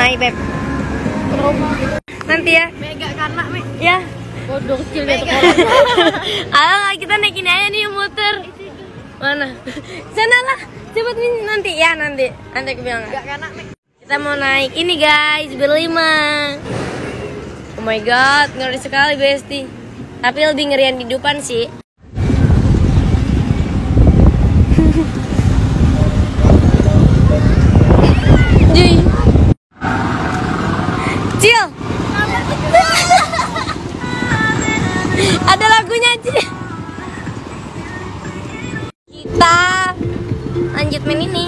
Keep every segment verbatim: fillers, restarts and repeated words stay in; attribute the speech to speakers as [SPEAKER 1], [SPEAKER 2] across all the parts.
[SPEAKER 1] naik, Beb. Nanti ya.
[SPEAKER 2] Mega kanak, Me.
[SPEAKER 1] Ya.
[SPEAKER 2] Bodoh kecil dia tuh.
[SPEAKER 1] Alah, kita naikin aja nih muter. Mana? Sana lah. Cepet nih nanti ya, nanti. Nanti aku bilang.
[SPEAKER 2] Mega kanak, Me.
[SPEAKER 1] Kita mau naik ini guys, berlima. Oh my god, ngeri sekali Besti. Tapi lebih ngerian di depan sih. Cuy. Cil. Ada lagunya, Cil. Kita lanjut main ini.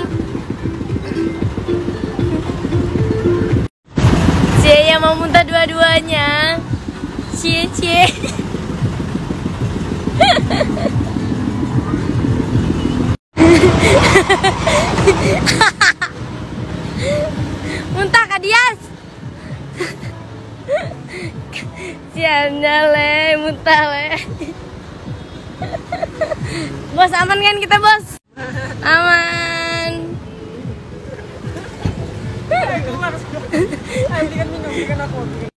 [SPEAKER 1] Cie yang mau muntah dua-duanya. Cie cie. Muntah Kak Dias. Siannya le, muntah le. Bos aman kan kita bos? Aman.
[SPEAKER 2] Ayo belikan minum, belikan aku.